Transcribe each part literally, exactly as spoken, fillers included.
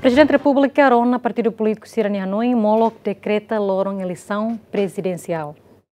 Prezidente Repúblika rona Partidu Polítiku Sirani Hanoi molok dekreta loron eleição presidencial.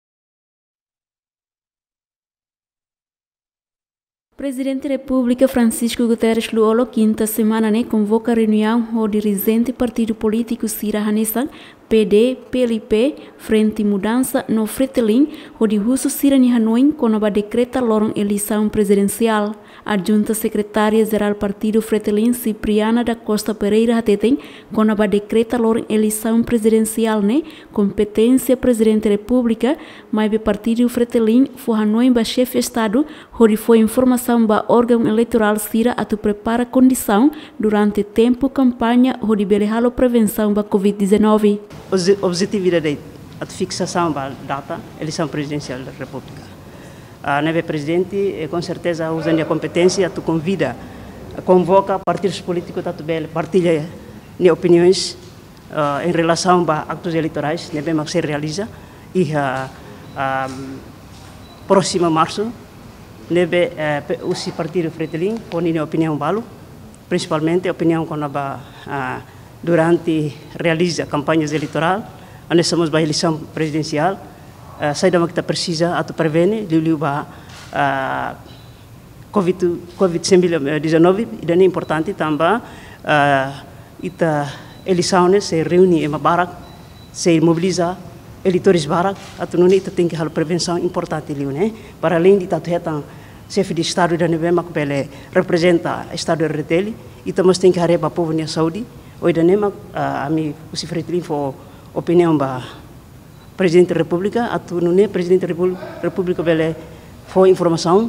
Presidente Repúblika Francisco Guterres Lú Olo quinta semana ne convoca reunião o dirigente Partidu Polítiku Sira Hanesang P D, P L P, Frente Mudança no FRETILIN o de husu Sirani Hanoi com a decreta loron eleição presidencial. A Junta Secretária-Geral Partido FRETILIN Cipriana da Costa Pereira Hateteng com a decreta loron eleição presidencial ne competência Presidente Repúblika, mas o Partido FRETILIN foi Hanoi ba chefe Estado onde foi informação ba órgão eleitoral Sira atu prepara condição durante tempo campanha onde belehalo prevenção ba covid dezenove. O objetivo da deit a fixação da data eleição presidencial da República. A neve presidente com certeza usando a competência tu convida, convoca partidos políticos tanto bem partilha de opiniões uh, em relação a atos eleitorais neve mas se realiza e uh, uh, próximo março neve uh, o partido FRETILIN põe a opinião balo, principalmente a opinião quando uh, durante realiza campanhas eleitorais, nós somos para a eleição presidencial. Uh, sai da que precisa atu prevene liu ba uh, covid dezenove e é importante também uh, ita eleições se reúne em barak se mobiliza eleitores barak atu não ita tem que hal prevenção importante liu né para além de tatu hetan chefe de estado da neve mak pele representa estado de reteli ita mas tem que hareba povo na saúde oi da nema a mi usi FRETILIN for opinião ba Presidente Repúblika atau nune Presidente Repúblika bele foi informação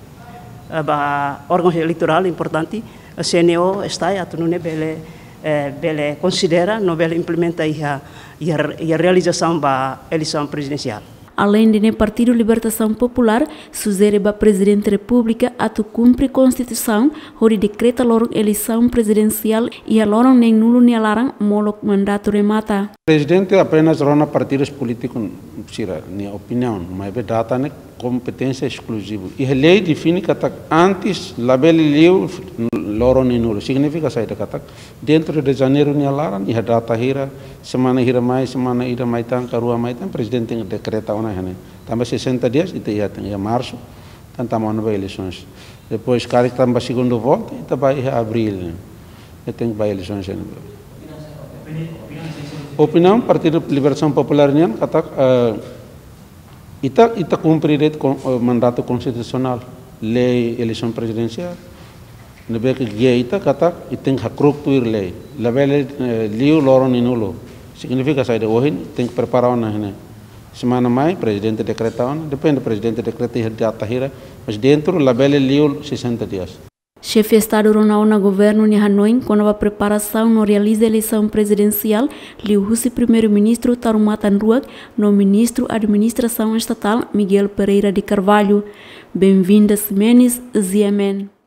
ba órgão eleitoral importante a C N O está atau nune bele bele considera no bele implementa a a realização ba eleição presidencial. Além de ne Partido Libertação Popular, sugere ba Presidente Repúblika atu cumpre Constituição, onde decreta loron eleição presidencial e a loron nem nulo nem alarang molok mandato remata. Presidente apenas rona partidos políticos, sira, minha opinião, mas é data ne competência exclusiva. E a lei define que antes labele liu loron nem nulo, significa sair da kata dentro de janeiro nem alarang e a data hira semana hira mais semana hira mais tang karua mais tang presidente decreta ona hane também sessenta dias e ia tem março tanta mano vai eleições depois cara também segundo voto e também abril e tem vai eleições né opinião Partido Libertação Popular nian kata ita ita cumprir com mandato constitucional lei eleição presidencial nebe que guia ita kata tem hakruk tuir lei label liu loron inulo significa sair de hoje tem que preparar ona hane semana mais presidente decreta ona depende presidente decreta e data hira mas dentro label liu sessenta dias. Chefe Estado Ronald na governo de Hanoi, quando a preparação não realiza a eleição presidencial, liu husi primeiro-ministro Tarumatan Ruak no ministro Administração Estatal Miguel Pereira de Carvalho. Bem-vindas, Menes, Ziemen.